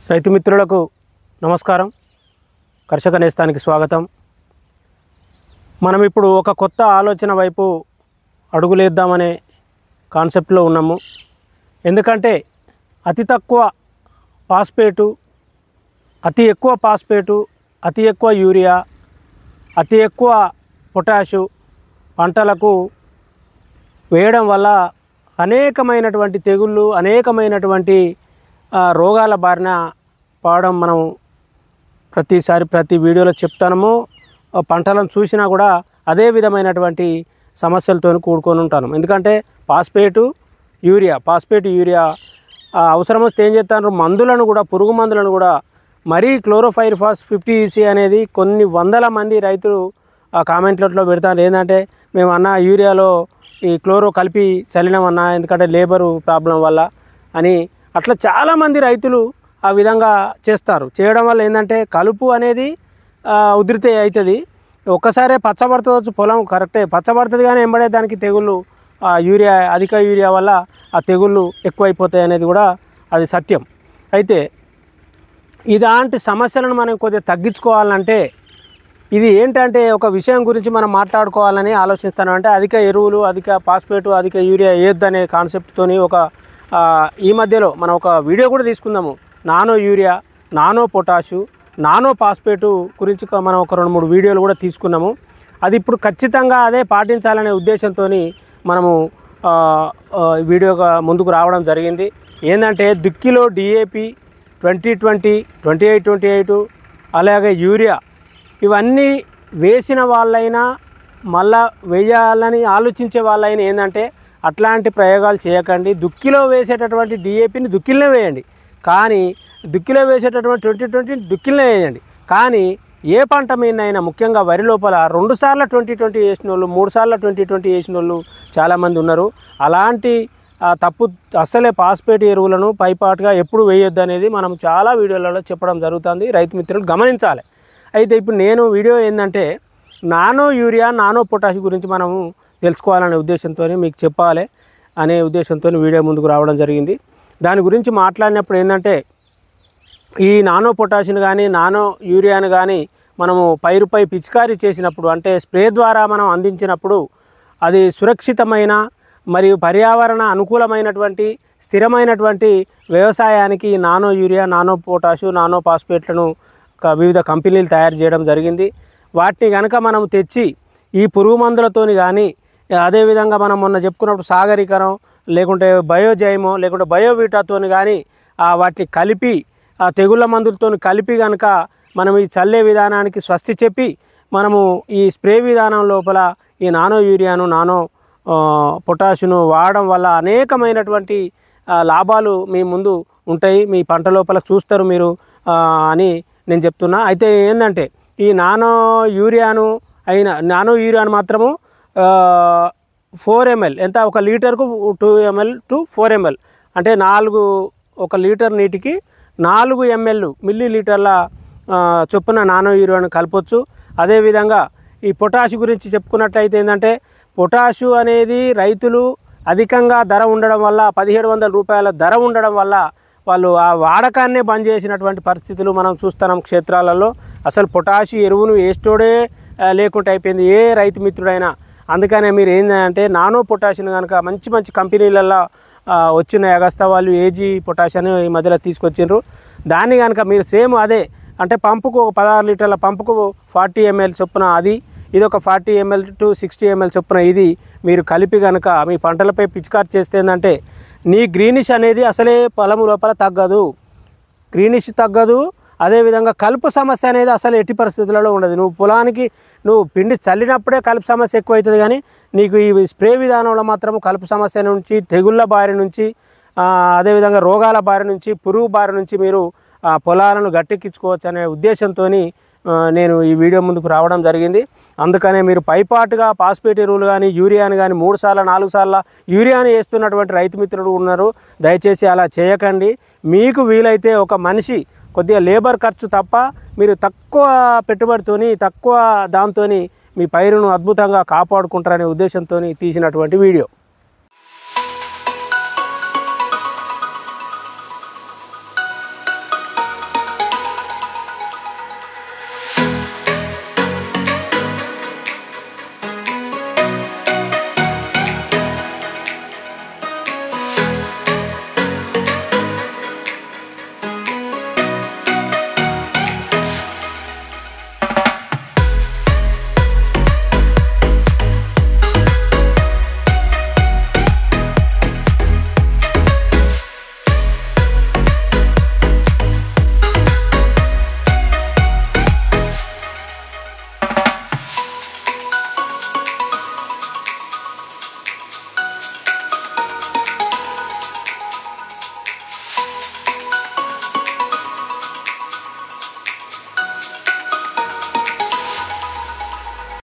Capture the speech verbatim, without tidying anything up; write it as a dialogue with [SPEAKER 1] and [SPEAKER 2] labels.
[SPEAKER 1] రైతు మిత్రులకు నమస్కారం. కర్షక నేస్తానికి స్వాగతం. మనం ఇప్పుడు ఒక కొత్త ఆలోచన వైపు అడుగులేద్దామనే కాన్సెప్ట్లో ఉన్నాము. ఎందుకంటే అతి తక్కువ ఫాస్ఫేటు, అతి ఎక్కువ ఫాస్ఫేటు, అతి ఎక్కువ యూరియా, అతి ఎక్కువ పొటాషు పంటలకు వేయడం వల్ల అనేకమైనటువంటి తెగుళ్ళు, అనేకమైనటువంటి రోగాల బారిన పడడం మనం ప్రతిసారి ప్రతి వీడియోలో చెప్తాము. పంటలను చూసినా కూడా అదే విధమైనటువంటి సమస్యలతో కూడుకొని ఉంటాను. ఎందుకంటే ఫాస్ఫేటు, యూరియా ఫాస్ఫేట్ యూరియా అవసరం వస్తే ఏం చేస్తారు, మందులను కూడా, పురుగు మందులను కూడా మరీ క్లోరోఫైరిఫాస్ ఫిఫ్టీ ఈసీ అనేది కొన్ని వందల మంది రైతులు కామెంట్లలో పెడతారు. ఏంటంటే మేము అన్న యూరియాలో ఈ క్లోరో కలిపి చల్లినామన్నా, ఎందుకంటే లేబరు ప్రాబ్లం వల్ల అని అట్లా చాలామంది రైతులు ఆ విధంగా చేస్తారు. చేయడం వల్ల ఏంటంటే కలుపు అనేది ఉధృతి అవుతుంది. ఒక్కసారే పచ్చబడుతుంది పొలం, కరెక్టే పచ్చబడుతుంది, కానీ ఎంబడే దానికి తెగుళ్ళు, యూరియా అధిక యూరియా వల్ల ఆ తెగుళ్ళు ఎక్కువైపోతాయి అనేది కూడా అది సత్యం. అయితే ఇలాంటి సమస్యలను మనం కొద్దిగా తగ్గించుకోవాలంటే ఇది ఏంటంటే ఒక విషయం గురించి మనం మాట్లాడుకోవాలని ఆలోచిస్తాను. అంటే అధిక ఎరువులు, అధిక ఫాస్ఫేటు, అధిక యూరియా ఏద్దనే కాన్సెప్ట్తోని ఒక ఈ మధ్యలో మనం ఒక వీడియో కూడా తీసుకుందాము. Nano urea, nano potash, nano phosphate గురించి మనం ఒక రెండు మూడు వీడియోలు కూడా తీసుకున్నాము. అది ఇప్పుడు ఖచ్చితంగా అదే పాటించాలనే ఉద్దేశంతో మనము వీడియోగా ముందుకు రావడం జరిగింది. ఏంటంటే దుక్కిలో DAP twenty twenty twenty eight twenty eight అలాగే యూరియా ఇవన్నీ వేసిన వాళ్ళైనా మళ్ళా వేయాలని ఆలోచించే వాళ్ళైనా ఏంటంటే అట్లాంటి ప్రయోగాలు చేయకండి. దుక్కిలో వేసేటటువంటి డిఏపిని దుక్కిలోనే వేయండి, కానీ దుక్కిలో వేసేటటువంటి ట్వంటీ ట్వంటీ దుక్కిలోనే వేయండి. కానీ ఏ పంట మీదైనా ముఖ్యంగా వరి లోపల రెండు సార్లు ట్వంటీ ట్వంటీ వేసిన వాళ్ళు, మూడు సార్లు ట్వంటీ ట్వంటీ వేసిన వాళ్ళు చాలామంది ఉన్నారు. అలాంటి తప్పు అస్సలే ఫాస్ఫేట్ ఎరువులను పైపాటుగా ఎప్పుడు వేయొద్దు అనేది మనం చాలా వీడియోలలో చెప్పడం జరుగుతుంది. రైతు మిత్రులు గమనించాలి. అయితే ఇప్పుడు నేను వీడియో ఏంటంటే నానో యూరియా, నానో పొటాష్ గురించి మనము తెలుసుకోవాలనే ఉద్దేశంతో మీకు చెప్పాలి అనే ఉద్దేశంతో వీడియో ముందుకు రావడం జరిగింది. దాని గురించి మాట్లాడినప్పుడు ఏంటంటే ఈ నానో పొటాషియం కానీ నానో యూరియాను కానీ మనము పైరుపై పిచికారీ చేసినప్పుడు, అంటే స్ప్రే ద్వారా మనం అందించినప్పుడు అది సురక్షితమైన మరియు పర్యావరణ అనుకూలమైనటువంటి స్థిరమైనటువంటి వ్యవసాయానికి nano urea, nano potash, nano ఫాస్ఫేట్లను వివిధ కంపెనీలు తయారు చేయడం జరిగింది. వాటిని కనుక మనం తెచ్చి ఈ పురుగు మందులతోని కానీ, అదేవిధంగా మనం మొన్న చెప్పుకున్నప్పుడు సాగరీకరం లేకుంటే బయోజైమో లేకుంటే బయోవీటాతోని కానీ వాటిని కలిపి ఆ తెగుళ్ళ మందులతో కలిపి కనుక మనం ఈ చల్లే విధానానికి స్వస్తి చెప్పి మనము ఈ స్ప్రే విధానం లోపల ఈ నానో యూరియాను, నానో పొటాషును వాడడం వల్ల అనేకమైనటువంటి లాభాలు మీ ముందు ఉంటాయి, మీ పంట లోపల చూస్తారు మీరు అని నేను చెప్తున్నా. అయితే ఏంటంటే ఈ నానో యూరియాను అయిన నానో యూరియాను మాత్రము ఫోర్ ఎంఎల్ ఎంత ఒక లీటర్కు two ML to four ML అంటే నాలుగు ఒక లీటర్ నీటికి నాలుగు ఎంఎల్ మిల్లీ లీటర్ల చొప్పున నానో యూరియాను కలపొచ్చు. అదేవిధంగా ఈ పొటాషు గురించి చెప్పుకున్నట్లయితే ఏంటంటే పొటాషు అనేది రైతులు అధికంగా ధర ఉండడం వల్ల, పదిహేడు వందల రూపాయల ధర ఉండడం వల్ల వాళ్ళు ఆ వాడకాన్నే బంద్ చేసినటువంటి పరిస్థితులు మనం చూస్తున్నాం క్షేత్రాలలో. అసలు పొటాషు ఎరువును వేస్టోడే లేకుండా అయిపోయింది ఏ రైతు మిత్రుడైనా. అందుకనే మీరు ఏంటంటే నానో పొటాషియం కనుక మంచి మంచి కంపెనీలలో వచ్చిన అగస్తా వాళ్ళు ఏజీ పొటాషియం ఈ మధ్యలో తీసుకొచ్చిండ్రు. దాన్ని కనుక మీరు సేమ్ అదే అంటే పంపుకు ఒక పదహారు లీటర్ల పంపుకు ఫార్టీ ఎంఎల్ చొప్పున అది, ఇది ఒక forty ML to sixty ML చొప్పున ఇది మీరు కలిపి కనుక మీ పంటలపై పిచికారి చేస్తే ఏంటంటే నీ గ్రీనిష్ అనేది అసలే పొలం లోపల తగ్గదు, గ్రీనిష్ తగ్గదు. అదేవిధంగా కలుపు సమస్య అనేది అసలు ఎట్టి పరిస్థితులలో ఉండదు. నువ్వు పొలానికి నువ్వు పిండి చల్లినప్పుడే కలుపు సమస్య ఎక్కువ అవుతుంది, కానీ నీకు ఈ స్ప్రే విధానంలో మాత్రం కలుపు సమస్య నుంచి, తెగుళ్ళ బారి నుంచి, అదేవిధంగా రోగాల బారి నుంచి, పురుగు బారి నుంచి మీరు పొలాలను గట్టెక్కించుకోవచ్చు అనే ఉద్దేశంతో నేను ఈ వీడియో ముందుకు రావడం జరిగింది. అందుకనే మీరు పైపాటుగా ఫాస్ఫేట్ ఎరువులు కానీ యూరియాని కానీ మూడు సార్లు నాలుగు సార్లు యూరియాని వేస్తున్నటువంటి రైతు మిత్రులు ఉన్నారు. దయచేసి అలా చేయకండి. మీకు వీలైతే ఒక మనిషి కొద్దిగా లేబర్ ఖర్చు తప్ప మీరు తక్కువ పెట్టుబడితోని, తక్కువ దాంతోని మీ పైరును అద్భుతంగా కాపాడుకుంటారనే ఉద్దేశంతో తీసినటువంటి వీడియో.